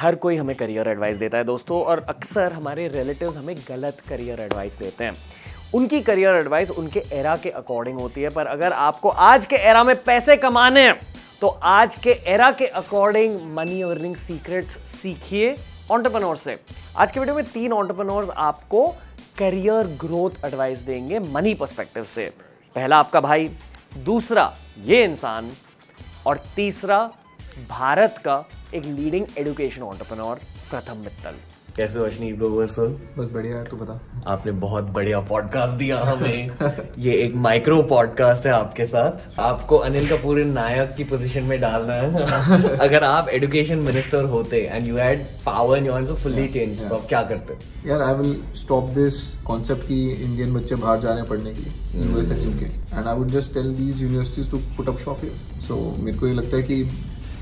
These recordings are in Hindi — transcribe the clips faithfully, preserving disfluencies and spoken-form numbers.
हर कोई हमें करियर एडवाइस देता है दोस्तों, और अक्सर हमारे रिलेटिव्स हमें गलत करियर एडवाइस देते हैं। उनकी करियर एडवाइस उनके एरा के अकॉर्डिंग होती है, पर अगर आपको आज के एरा में पैसे कमाने हैं तो आज के एरा के अकॉर्डिंग मनी अर्निंग सीक्रेट्स सीखिए एंटरप्रेन्योर से। आज के वीडियो में तीन एंटरप्रेन्योर्स आपको करियर ग्रोथ एडवाइस देंगे मनी पर्सपेक्टिव से। पहला आपका भाई, दूसरा ये इंसान, और तीसरा भारत का एक लीडिंग एजुकेशन एंटरप्रेन्योर प्रथम मित्तल। कैसे हो अश्नीर ब्रो सर? बस बढ़िया है, तू बता। आपने बहुत बढ़िया पॉडकास्ट दिया हमें। ये एक माइक्रो पॉडकास्ट है आपके साथ। आपको अनिल कपूर नायक की पोजीशन में डालना है। अगर आप एजुकेशन मिनिस्टर होते and you had power and you want to fully change, तो आप क्या करते? यार I will stop this concept कि इंडियन बच्चे बाहर जा रहे हैं पढ़ने के लिए US and UK, and I would just tell these universities to put up shop here. So मेरे को ये लगता है कि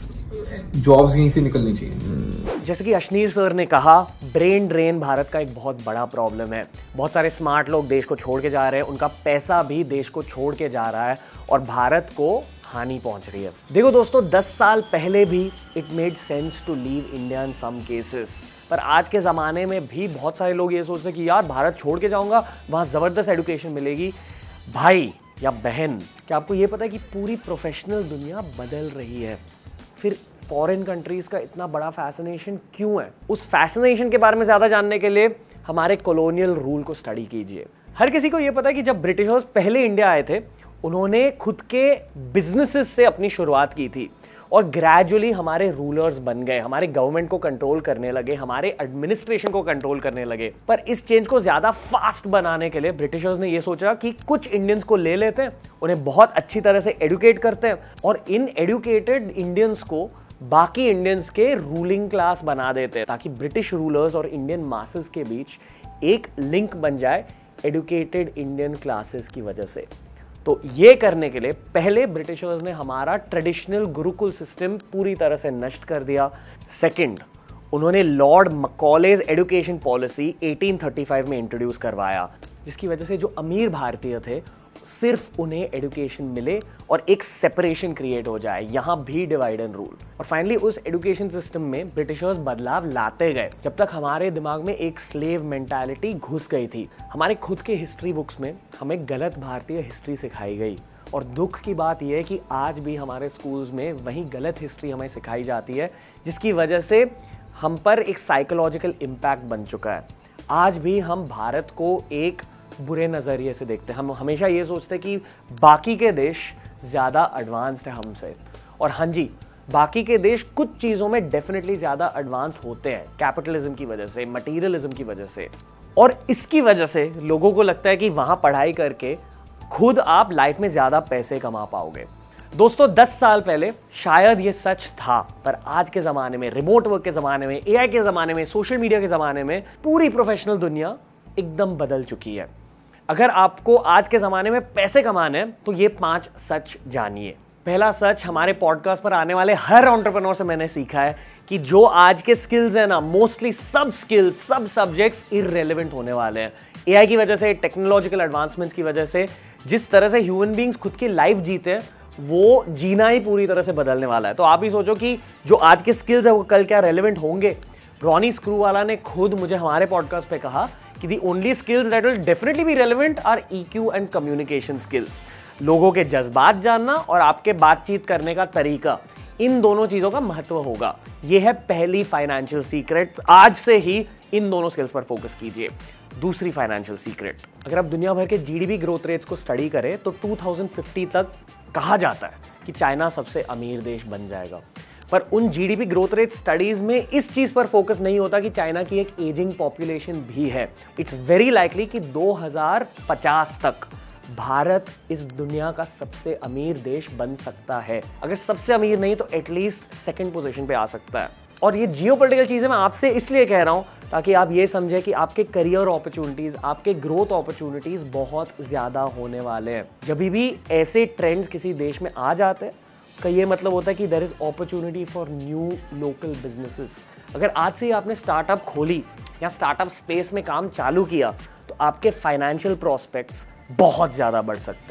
जॉब्स यहीं से निकलनी चाहिए। जैसे कि अश्नीर सर ने कहा, ब्रेन ड्रेन भारत का एक बहुत बड़ा प्रॉब्लम है। बहुत सारे स्मार्ट लोग देश को छोड़ के जा रहे हैं, उनका पैसा भी देश को छोड़ के जा रहा है और भारत को हानि पहुंच रही है। देखो दोस्तों, दस साल पहले भी it made sense to leave India in some cases, पर आज के ज़माने में भी बहुत सारे लोग ये सोचते हैं कि यार भारत छोड़ के जाऊंगा, वहाँ ज़बरदस्त एजुकेशन मिलेगी। भाई या बहन, क्या आपको ये पता है कि पूरी प्रोफेशनल दुनिया बदल रही है? फिर फॉरेन कंट्रीज का इतना बड़ा फैसिनेशन क्यों है? उस फैसिनेशन के बारे में ज़्यादा जानने के लिए हमारे कॉलोनियल रूल को स्टडी कीजिए। हर किसी को ये पता है कि जब ब्रिटिशर्स पहले इंडिया आए थे, उन्होंने खुद के बिजनेसेस से अपनी शुरुआत की थी और ग्रेजुअली हमारे रूलर्स बन गए, हमारे गवर्नमेंट को कंट्रोल करने लगे, हमारे एडमिनिस्ट्रेशन को कंट्रोल करने लगे। पर इस चेंज को ज़्यादा फास्ट बनाने के लिए ब्रिटिशर्स ने ये सोचा कि कुछ इंडियंस को ले लेते हैं, उन्हें बहुत अच्छी तरह से एडुकेट करते हैं और इन एडुकेटेड इंडियंस को बाकी इंडियंस के रूलिंग क्लास बना देते हैं, ताकि ब्रिटिश रूलर्स और इंडियन मासेस के बीच एक लिंक बन जाए एडुकेटेड इंडियन क्लासेस की वजह से। तो ये करने के लिए पहले ब्रिटिशर्स ने हमारा ट्रेडिशनल गुरुकुल सिस्टम पूरी तरह से नष्ट कर दिया। सेकंड, उन्होंने लॉर्ड मकॉलेज एजुकेशन पॉलिसी अठारह सौ पैंतीस में इंट्रोड्यूस करवाया, जिसकी वजह से जो अमीर भारतीय थे सिर्फ उन्हें एजुकेशन मिले और एक सेपरेशन क्रिएट हो जाए, यहाँ भी डिवाइड एंड रूल। और फाइनली उस एजुकेशन सिस्टम में ब्रिटिशर्स बदलाव लाते गए, जब तक हमारे दिमाग में एक स्लेव मेंटालिटी घुस गई थी। हमारे खुद के हिस्ट्री बुक्स में हमें गलत भारतीय हिस्ट्री सिखाई गई, और दुख की बात यह है कि आज भी हमारे स्कूल्स में वही गलत हिस्ट्री हमें सिखाई जाती है, जिसकी वजह से हम पर एक साइकोलॉजिकल इम्पैक्ट बन चुका है। आज भी हम भारत को एक बुरे नज़रिए से देखते हैं। हम हमेशा ये सोचते हैं कि बाकी के देश ज़्यादा एडवांस्ड है हमसे, और हाँ जी, बाकी के देश कुछ चीज़ों में डेफिनेटली ज़्यादा एडवांस होते हैं, कैपिटलिज्म की वजह से, मटीरियलिज्म की वजह से, और इसकी वजह से लोगों को लगता है कि वहाँ पढ़ाई करके खुद आप लाइफ में ज़्यादा पैसे कमा पाओगे। दोस्तों, दस साल पहले शायद ये सच था, पर आज के ज़माने में, रिमोट वर्क के ज़माने में, ए आई के ज़माने में, सोशल मीडिया के ज़माने में पूरी प्रोफेशनल दुनिया एकदम बदल चुकी है। अगर आपको आज के ज़माने में पैसे कमाने हैं तो ये पांच सच जानिए। पहला सच, हमारे पॉडकास्ट पर आने वाले हर एंटरप्रेन्योर से मैंने सीखा है कि जो आज के स्किल्स हैं ना, मोस्टली सब स्किल्स, सब सब्जेक्ट्स इररिलेवेंट होने वाले हैं। ए आई की वजह से, टेक्नोलॉजिकल एडवांसमेंट्स की वजह से जिस तरह से ह्यूमन बींग्स खुद की लाइफ जीते हैं, वो जीना ही पूरी तरह से बदलने वाला है। तो आप ही सोचो कि जो आज के स्किल्स है वो कल क्या रेलेवेंट होंगे। रॉनी स्क्रूवाला ने खुद मुझे हमारे पॉडकास्ट पे कहा कि the only skills that will definitely be relevant are E Q and communication skills। लोगों के जज्बात जानना और आपके बातचीत करने का तरीका, इन दोनों चीज़ों का महत्व होगा। ये है पहली फाइनेंशियल सीक्रेट। आज से ही इन दोनों स्किल्स पर फोकस कीजिए। दूसरी फाइनेंशियल सीक्रेट, अगर आप दुनिया भर के G D P growth rates को स्टडी करें तो दो हज़ार पचास तक कहा जाता है कि चाइना सबसे अमीर देश बन जाएगा, पर उन जीडीपी ग्रोथ रेट स्टडीज में इस चीज पर फोकस नहीं होता कि चाइना की एक एजिंग पॉपुलेशन भी है। इट्स वेरी लाइकली कि दो हज़ार पचास तक भारत इस दुनिया का सबसे अमीर देश बन सकता है। अगर सबसे अमीर नहीं तो एटलीस्ट सेकंड पोजीशन पे आ सकता है। और ये जियोपॉलिटिकल चीजें मैं आपसे इसलिए कह रहा हूं ताकि आप ये समझें कि आपके करियर अपॉर्चुनिटीज, आपके ग्रोथ अपॉर्चुनिटीज बहुत ज्यादा होने वाले हैं। जब भी ऐसे ट्रेंड्स किसी देश में आ जाते हैं, का ये मतलब होता है कि there is opportunity for new local businesses. अगर आज से ही आपने स्टार्टअप खोली या स्टार्टअप स्पेस में काम चालू किया तो आपके फाइनेंशियल प्रोस्पेक्ट्स बहुत ज़्यादा बढ़ सकते हैं।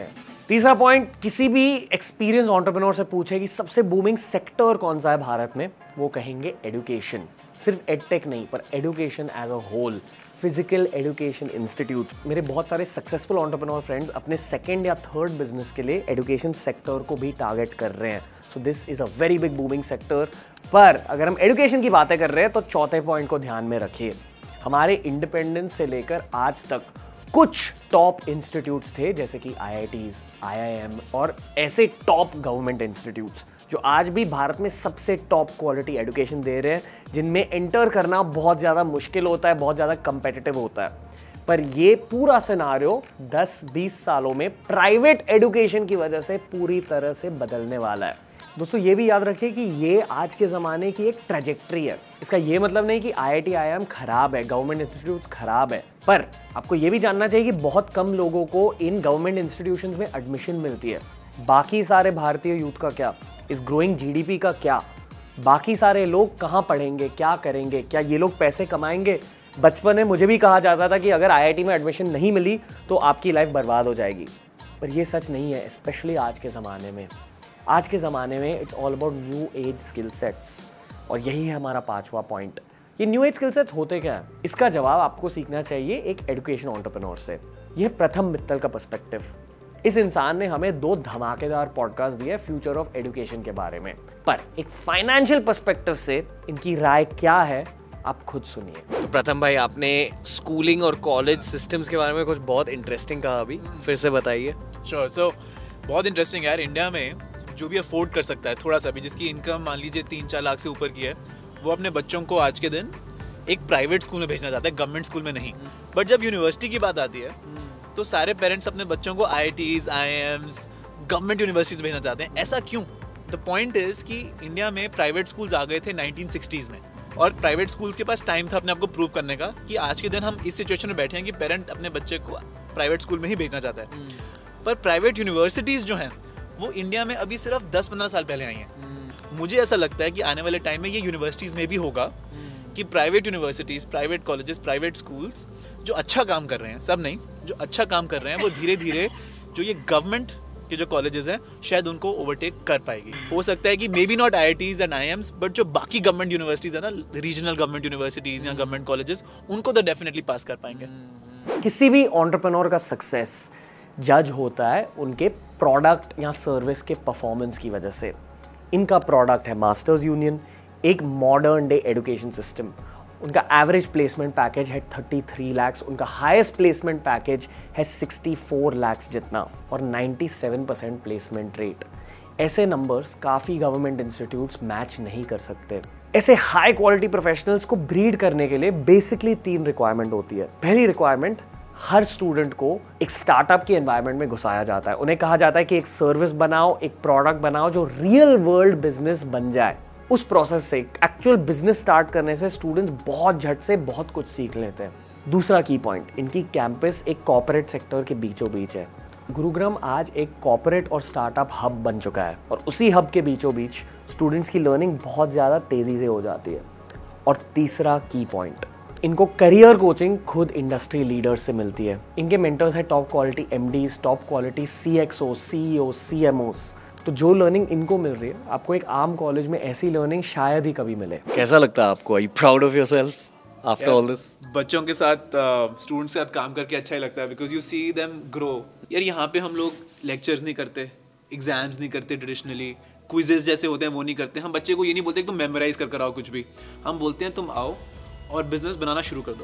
तीसरा पॉइंट, किसी भी एक्सपीरियंस एंटरप्रेन्योर से पूछे कि सबसे बूमिंग सेक्टर कौन सा है भारत में, वो कहेंगे एजुकेशन। सिर्फ एडटेक नहीं, पर education as a whole, physical education institute. मेरे बहुत सारे सक्सेसफुल एंटरप्रेन्योर फ्रेंड्स अपने सेकंड या थर्ड बिजनेस के लिए एजुकेशन सेक्टर को भी टारगेट कर रहे हैं। So this is a very big booming sector. पर अगर हम एजुकेशन की बातें कर रहे हैं तो चौथे पॉइंट को ध्यान में रखिए। हमारे इंडिपेंडेंस से लेकर आज तक कुछ टॉप इंस्टीट्यूट्स थे, जैसे कि आई I Ts, I I am और ऐसे टॉप गवर्नमेंट इंस्टीट्यूट्स जो आज भी भारत में सबसे टॉप क्वालिटी एजुकेशन दे रहे हैं, जिनमें एंटर करना बहुत ज़्यादा मुश्किल होता है, बहुत ज़्यादा कंपेटिटिव होता है। पर ये पूरा सिनारियो दस बीस सालों में प्राइवेट एजुकेशन की वजह से पूरी तरह से बदलने वाला है। दोस्तों ये भी याद रखिए कि ये आज के ज़माने की एक ट्रेजेक्ट्री है। इसका ये मतलब नहीं कि आई I T, I I am खराब है, गवर्नमेंट इंस्टीट्यूट खराब है, पर आपको ये भी जानना चाहिए कि बहुत कम लोगों को इन गवर्नमेंट इंस्टीट्यूशंस में एडमिशन मिलती है। बाकी सारे भारतीय यूथ का क्या, इस ग्रोइंग जी डी पी का क्या, बाकी सारे लोग कहाँ पढ़ेंगे, क्या करेंगे, क्या ये लोग पैसे कमाएंगे? बचपन में मुझे भी कहा जाता था कि अगर आई आई टी में एडमिशन नहीं मिली तो आपकी लाइफ बर्बाद हो जाएगी, पर ये सच नहीं है, स्पेशली आज के ज़माने में। आज के ज़माने में it's all about new age skill sets, और यही है हमारा पांचवा पॉइंट। ये न्यू एज स्किल सेट्स होते क्या है? इसका जवाब आपको सीखना चाहिए एक एजुकेशन एंटरप्रेन्योर से। यह प्रथम मित्तल का पर्सपेक्टिव। इस इंसान ने हमें दो धमाकेदार पॉडकास्ट दिए फ्यूचर ऑफ एजुकेशन के बारे में, पर एक फाइनेंशियल पर्सपेक्टिव से इनकी राय क्या है आप खुद सुनिए। तो प्रथम भाई, आपने स्कूलिंग और कॉलेज सिस्टम्स के बारे में कुछ बहुत इंटरेस्टिंग कहा, अभी फिर से बताइए। श्योर। सो बहुत इंटरेस्टिंग यार। इंडिया में जो भी अफोर्ड कर सकता है थोड़ा सा भी, जिसकी इनकम मान लीजिए तीन चार लाख से ऊपर की है, वो अपने बच्चों को आज के दिन एक प्राइवेट स्कूल में भेजना चाहता है, गवर्नमेंट स्कूल में नहीं। बट जब यूनिवर्सिटी की बात आती है तो सारे पेरेंट्स अपने बच्चों को I I Ts, I I Ms, government universities भेजना चाहते हैं। ऐसा क्यों? द पॉइंट इज़ कि इंडिया में प्राइवेट स्कूल्स आ गए थे नाइनटीन सिक्सटीज़ में, और प्राइवेट स्कूल्स के पास टाइम था अपने आप को प्रूव करने का कि आज के दिन हम इस सिचुएशन में बैठे हैं कि पेरेंट अपने बच्चे को प्राइवेट स्कूल में ही भेजना चाहता है। पर प्राइवेट यूनिवर्सिटीज़ जो हैं वो इंडिया में अभी सिर्फ दस पंद्रह साल पहले आई हैं। मुझे ऐसा लगता है कि आने वाले टाइम में ये यूनिवर्सिटीज़ में भी होगा कि private universities, private colleges, private schools जो अच्छा काम कर रहे हैं, सब नहीं, जो अच्छा काम कर रहे हैं, वो धीरे धीरे जो ये गवर्नमेंट के जो कॉलेजेस हैं शायद उनको ओवरटेक कर पाएगी। हो सकता है कि maybe not I I Ts and I I Ms, but जो बाकी गवर्नमेंट यूनिवर्सिटीज़ है ना, रीजनल गवर्नमेंट यूनिवर्सिटीज़ या गवर्नमेंट कॉलेजेस, उनको तो डेफिनेटली पास कर पाएंगे। किसी भी एंटरप्रेन्योर का सक्सेस जज होता है उनके प्रोडक्ट या सर्विस के परफॉर्मेंस की वजह से। इनका प्रोडक्ट है मास्टर्स यूनियन, एक मॉडर्न डे एजुकेशन सिस्टम। उनका एवरेज प्लेसमेंट पैकेज है तैंतीस लाख, उनका हाईएस्ट प्लेसमेंट पैकेज है चौंसठ लाख जितना, और सत्तानवे परसेंट प्लेसमेंट रेट। ऐसे नंबर्स काफ़ी गवर्नमेंट इंस्टीट्यूट्स मैच नहीं कर सकते। ऐसे हाई क्वालिटी प्रोफेशनल्स को ब्रीड करने के लिए बेसिकली तीन रिक्वायरमेंट होती है। पहली रिक्वायरमेंट, हर स्टूडेंट को एक स्टार्टअप के एनवायरनमेंट में घुसाया जाता है। उन्हें कहा जाता है कि एक सर्विस बनाओ, एक प्रोडक्ट बनाओ जो रियल वर्ल्ड बिजनेस बन जाए। उस प्रोसेस से, एक्चुअल बिजनेस स्टार्ट करने से स्टूडेंट्स बहुत झट से बहुत कुछ सीख लेते हैं। दूसरा की पॉइंट, इनकी कैंपस एक कॉर्पोरेट सेक्टर के बीचों बीच है। गुरुग्राम आज एक कॉर्पोरेट और स्टार्टअप हब बन चुका है, और उसी हब के बीचों बीच स्टूडेंट्स की लर्निंग बहुत ज़्यादा तेज़ी से हो जाती है। और तीसरा की पॉइंट, इनको करियर कोचिंग खुद इंडस्ट्री लीडर्स से मिलती है। इनके मेंटर्स हैं top quality M Ds, top quality C X O, C E O, C M Os. तो जो लर्निंग इनको मिल रही है, आपको एक आम कॉलेज में ऐसी लर्निंग शायद ही कभी मिले। कैसा लगता है आपको? Are you proud of yourself after all this? बच्चों के साथ, स्टूडेंट्स के साथ काम करके अच्छा ही लगता है, because you see them grow. यार यहाँ पे हम लोग लेक्चर्स नहीं करते, एग्जाम्स नहीं करते, ट्रेडिशनली क्विजेस जैसे होते हैं वो नहीं करते। हम बच्चे को ये नहीं बोलते कि तुम मेमोराइज कर कर आओ कुछ भी, हम बोलते हैं तुम आओ और बिजनेस बनाना शुरू कर दो।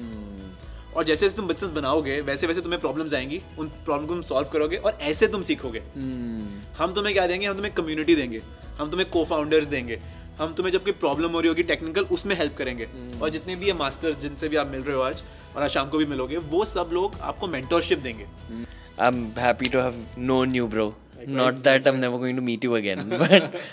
hmm. और जैसे जैसे तुम बिजनेस बनाओगे वैसे वैसे तुम्हें प्रॉब्लम्स आएंगी, उन प्रॉब्लम को तुम सॉल्व करोगे और ऐसे तुम सीखोगे। hmm. हम तुम्हें क्या देंगे? हम तुम्हें कम्युनिटी देंगे, हम तुम्हें को फाउंडर्स देंगे, हम तुम्हें जब कोई प्रॉब्लम हो रही होगी टेक्निकल, उसमें हेल्प करेंगे। hmm. और जितने भी ये मास्टर्स जिनसे भी आप मिल रहे हो आज और आज शाम को भी मिलोगे, वो सब लोग आपको मेंटरशिप देंगे। I am happy to have known you bro, not that I am never going to meet you again, but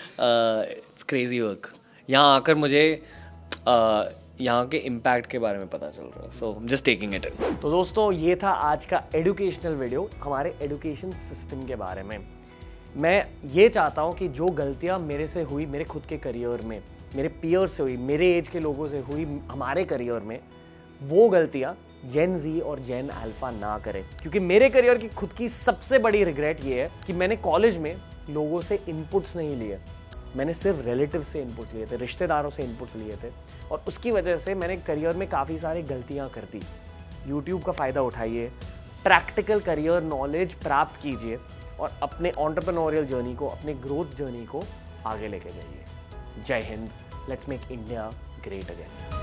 it's crazy work. यहाँ आकर मुझे uh, यहाँ के इम्पैक्ट के बारे में पता चल रहा है, so just taking it in. तो दोस्तों, ये था आज का एजुकेशनल वीडियो हमारे एजुकेशन सिस्टम के बारे में। मैं ये चाहता हूँ कि जो गलतियाँ मेरे से हुई, मेरे खुद के करियर में, मेरे पीयर से हुई, मेरे एज के लोगों से हुई हमारे करियर में, वो गलतियाँ जेन जी और जेन अल्फा ना करें, क्योंकि मेरे करियर की खुद की सबसे बड़ी रिग्रेट ये है कि मैंने कॉलेज में लोगों से इनपुट्स नहीं लिए, मैंने सिर्फ रिलेटिव से इनपुट लिए थे, रिश्तेदारों से इनपुट्स लिए थे, और उसकी वजह से मैंने करियर में काफ़ी सारी गलतियाँ कर दी। यूट्यूब का फ़ायदा उठाइए, प्रैक्टिकल करियर नॉलेज प्राप्त कीजिए और अपने एंटरप्रेन्योरियल जर्नी को, अपने ग्रोथ जर्नी को आगे लेके जाइए। जय Hind, let's make India great again.